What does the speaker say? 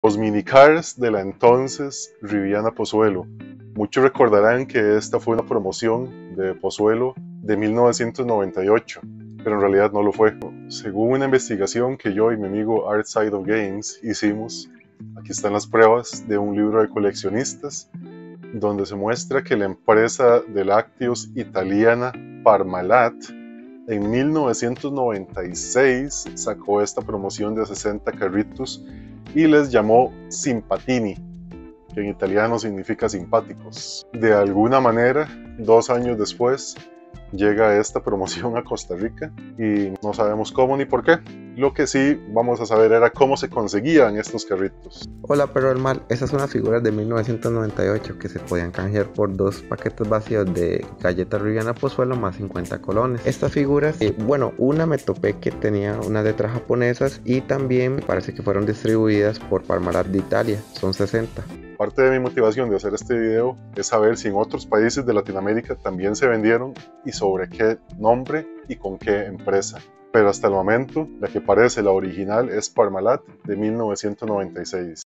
Los minicars de la entonces Riviana Pozuelo. Muchos recordarán que esta fue una promoción de Pozuelo de 1998, pero en realidad no lo fue. Según una investigación que yo y mi amigo Artside of Games hicimos, aquí están las pruebas de un libro de coleccionistas donde se muestra que la empresa de lácteos italiana Parmalat en 1996 sacó esta promoción de 60 carritos y les llamó Simpatini, que en italiano significa simpáticos. De alguna manera, 2 años después, llega esta promoción a Costa Rica y no sabemos cómo ni por qué. Lo que sí vamos a saber era cómo se conseguían estos carritos. Hola perro del mal, esas son las figuras de 1998 que se podían canjear por 2 paquetes vacíos de galletas Riviana Pozuelo más 50 colones. Estas figuras, una me topé que tenía unas letras japonesas y también parece que fueron distribuidas por Parmalat de Italia, son 60. Parte de mi motivación de hacer este video es saber si en otros países de Latinoamérica también se vendieron y sobre qué nombre y con qué empresa. Pero hasta el momento, la que parece la original es Parmalat de 1996.